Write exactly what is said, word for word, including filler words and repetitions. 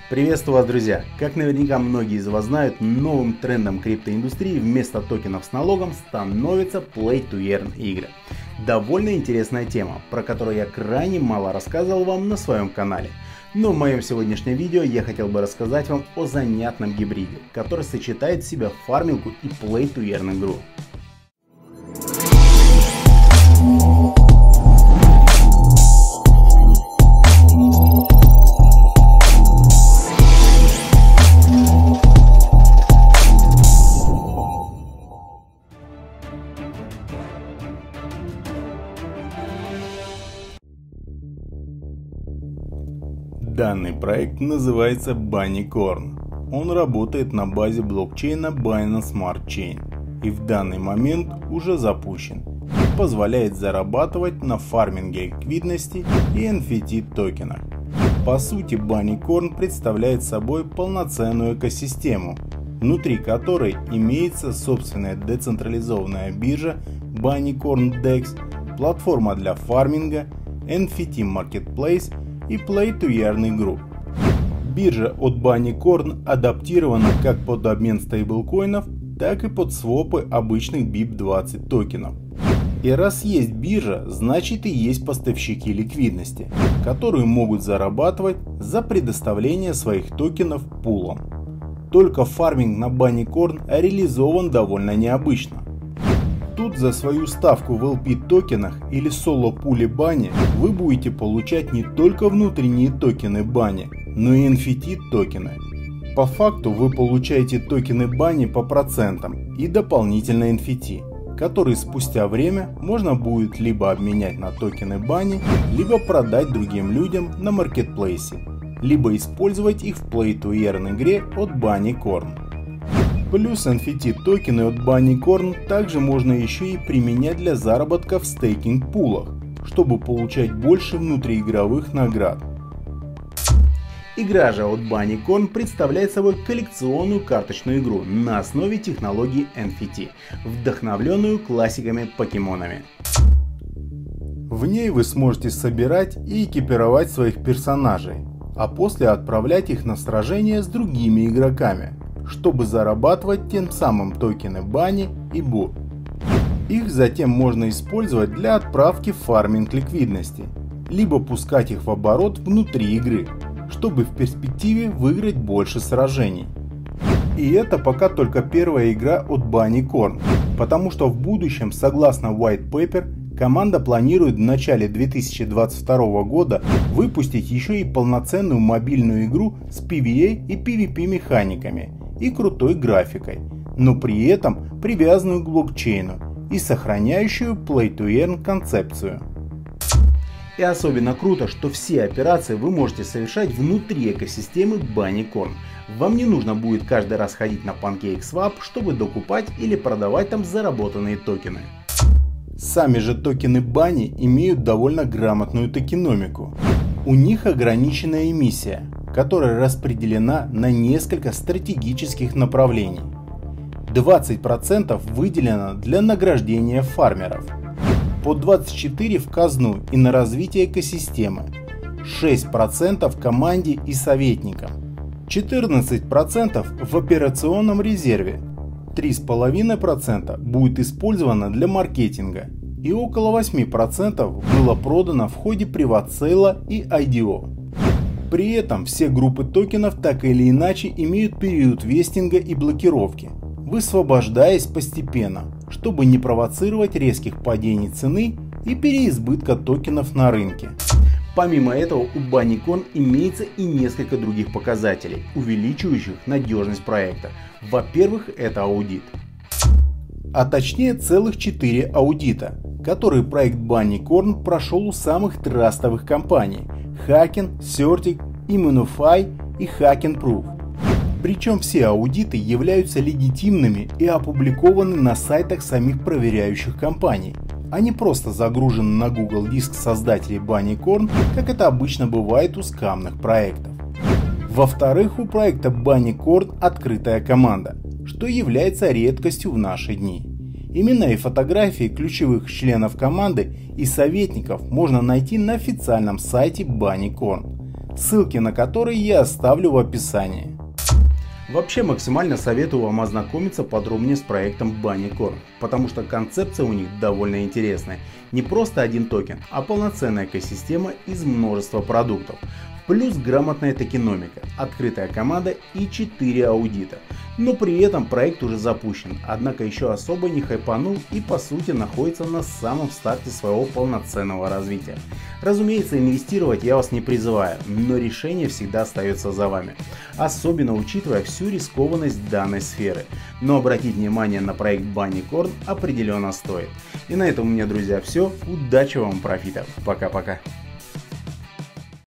Приветствую вас, друзья! Как наверняка многие из вас знают, новым трендом криптоиндустрии вместо токенов с налогом становятся Play to Earn игры. Довольно интересная тема, про которую я крайне мало рассказывал вам на своем канале. Но в моем сегодняшнем видео я хотел бы рассказать вам о занятном гибриде, который сочетает в себе фарминг и Play to Earn игру. Данный проект называется Bunnycorn. Он работает на базе блокчейна Binance Smart Chain и в данный момент уже запущен и позволяет зарабатывать на фарминге ликвидности и эн эф ти токенах. По сути, Bunnycorn представляет собой полноценную экосистему, внутри которой имеется собственная децентрализованная биржа Bunnycorn декс, платформа для фарминга, эн эф ти Marketplace и Play to Earn игру. Биржа от Bunnycorn адаптирована как под обмен стейблкоинов, так и под свопы обычных би ай пи двадцать токенов. И раз есть биржа, значит и есть поставщики ликвидности, которые могут зарабатывать за предоставление своих токенов пулом. Только фарминг на Bunnycorn реализован довольно необычно. Тут за свою ставку в эл пи токенах или соло пуле Bunny вы будете получать не только внутренние токены Bunny, но и эн эф ти токены. По факту вы получаете токены Bunny по процентам и дополнительно эн эф ти, которые спустя время можно будет либо обменять на токены Bunny, либо продать другим людям на маркетплейсе, либо использовать их в Play to Earn игре от Bunnycorn. Плюс эн эф ти токены от Bunnycorn также можно еще и применять для заработка в стейкинг пулах, чтобы получать больше внутриигровых наград. Игра же от Bunnycorn представляет собой коллекционную карточную игру на основе технологии эн эф ти, вдохновленную классиками-покемонами. В ней вы сможете собирать и экипировать своих персонажей, а после отправлять их на сражения с другими игроками, чтобы зарабатывать тем самым токены Bunny и бу. Их затем можно использовать для отправки в фарминг ликвидности, либо пускать их в оборот внутри игры, чтобы в перспективе выиграть больше сражений. И это пока только первая игра от Bunnycorn, потому что в будущем, согласно White Paper, команда планирует в начале две тысячи двадцать второго года выпустить еще и полноценную мобильную игру с пи ви эй и пи ви пи механиками и крутой графикой, но при этом привязанную к блокчейну и сохраняющую Play to Earn концепцию. И особенно круто, что все операции вы можете совершать внутри экосистемы Bunnycorn. Вам не нужно будет каждый раз ходить на PancakeSwap, чтобы докупать или продавать там заработанные токены. Сами же токены Bunny имеют довольно грамотную токеномику. У них ограниченная эмиссия, которая распределена на несколько стратегических направлений. двадцать процентов выделено для награждения фармеров, по двадцать четыре процента в казну и на развитие экосистемы, шесть процентов команде и советникам, четырнадцать процентов в операционном резерве, три целых пять десятых процента будет использовано для маркетинга и около восемь процентов было продано в ходе приват-сейла и ай ди о. При этом все группы токенов так или иначе имеют период вестинга и блокировки, высвобождаясь постепенно, чтобы не провоцировать резких падений цены и переизбытка токенов на рынке. Помимо этого, у Bunnycorn имеется и несколько других показателей, увеличивающих надежность проекта. Во-первых, это аудит. А точнее целых четыре аудита, которые проект Bunnycorn прошел у самых трастовых компаний Hacken, Certic, Immunify и Hackenproof. Причем все аудиты являются легитимными и опубликованы на сайтах самих проверяющих компаний, а не просто загружены на Google Диск создателей Bunnycorn, как это обычно бывает у скамных проектов. Во-вторых, у проекта Bunnycorn открытая команда, что является редкостью в наши дни. Имена и фотографии ключевых членов команды и советников можно найти на официальном сайте Bunnycorn. ссылки на которые я оставлю в описании. Вообще максимально советую вам ознакомиться подробнее с проектом Bunnycorn, потому что концепция у них довольно интересная. Не просто один токен, а полноценная экосистема из множества продуктов. Плюс грамотная токеномика, открытая команда и четыре аудита. Но при этом проект уже запущен, однако еще особо не хайпанул и по сути находится на самом старте своего полноценного развития. Разумеется, инвестировать я вас не призываю, но решение всегда остается за вами, особенно учитывая всю рискованность данной сферы. Но обратить внимание на проект Bunnycorn определенно стоит. И на этом у меня, друзья, все. Удачи вам, профитов. Пока-пока.